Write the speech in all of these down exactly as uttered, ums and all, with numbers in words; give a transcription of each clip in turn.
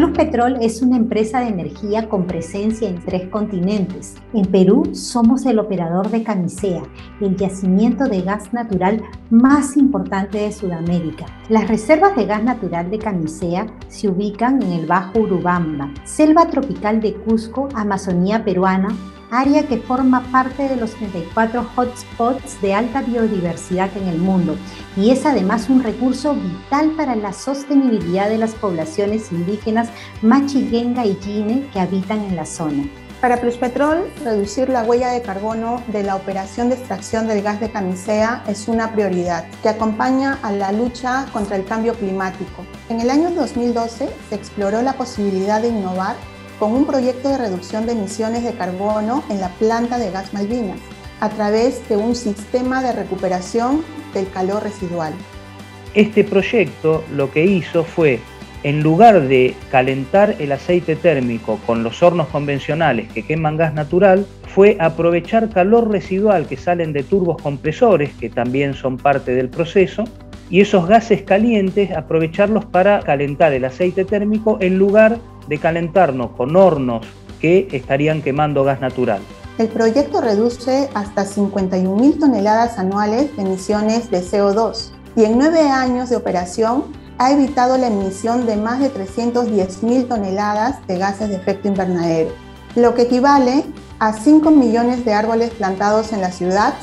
Pluspetrol es una empresa de energía con presencia en tres continentes. En Perú somos el operador de Camisea, el yacimiento de gas natural más importante de Sudamérica. Las reservas de gas natural de Camisea se ubican en el Bajo Urubamba, selva tropical de Cusco, Amazonía peruana, área que forma parte de los treinta y cuatro hotspots de alta biodiversidad en el mundo y es además un recurso vital para la sostenibilidad de las poblaciones indígenas Machiguenga y Yine que habitan en la zona. Para Pluspetrol, reducir la huella de carbono de la operación de extracción del gas de Camisea es una prioridad que acompaña a la lucha contra el cambio climático. En el año dos mil doce se exploró la posibilidad de innovar con un proyecto de reducción de emisiones de carbono en la planta de gas Malvinas, a través de un sistema de recuperación del calor residual. Este proyecto lo que hizo fue, en lugar de calentar el aceite térmico con los hornos convencionales que queman gas natural, fue aprovechar calor residual que salen de turbos compresores, que también son parte del proceso, y esos gases calientes aprovecharlos para calentar el aceite térmico en lugar de calentarnos con hornos que estarían quemando gas natural. El proyecto reduce hasta cincuenta y un mil toneladas anuales de emisiones de C O dos y en nueve años de operación ha evitado la emisión de más de trescientas diez mil toneladas de gases de efecto invernadero, lo que equivale a cinco millones de árboles plantados en la ciudad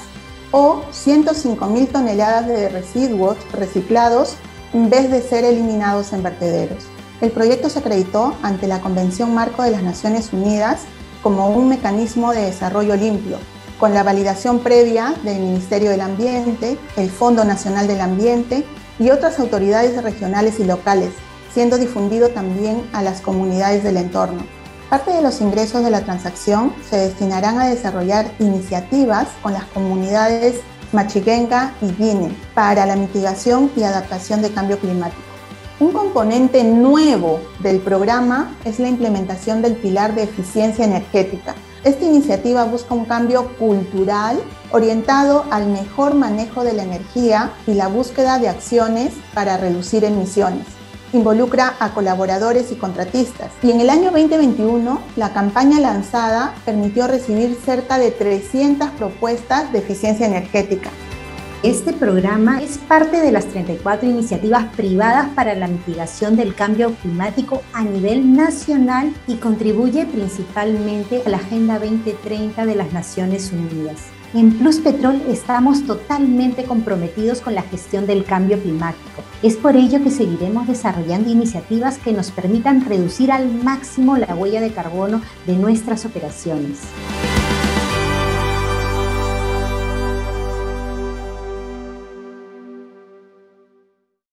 o ciento cinco mil toneladas de residuos reciclados en vez de ser eliminados en vertederos. El proyecto se acreditó ante la Convención Marco de las Naciones Unidas como un mecanismo de desarrollo limpio, con la validación previa del Ministerio del Ambiente, el Fondo Nacional del Ambiente y otras autoridades regionales y locales, siendo difundido también a las comunidades del entorno. Parte de los ingresos de la transacción se destinarán a desarrollar iniciativas con las comunidades Machiguenga y Yine para la mitigación y adaptación de cambio climático. Un componente nuevo del programa es la implementación del pilar de eficiencia energética. Esta iniciativa busca un cambio cultural orientado al mejor manejo de la energía y la búsqueda de acciones para reducir emisiones. Involucra a colaboradores y contratistas. Y en el año veinte veintiuno, la campaña lanzada permitió recibir cerca de trescientas propuestas de eficiencia energética. Este programa es parte de las treinta y cuatro iniciativas privadas para la mitigación del cambio climático a nivel nacional y contribuye principalmente a la Agenda veinte treinta de las Naciones Unidas. En Pluspetrol estamos totalmente comprometidos con la gestión del cambio climático. Es por ello que seguiremos desarrollando iniciativas que nos permitan reducir al máximo la huella de carbono de nuestras operaciones.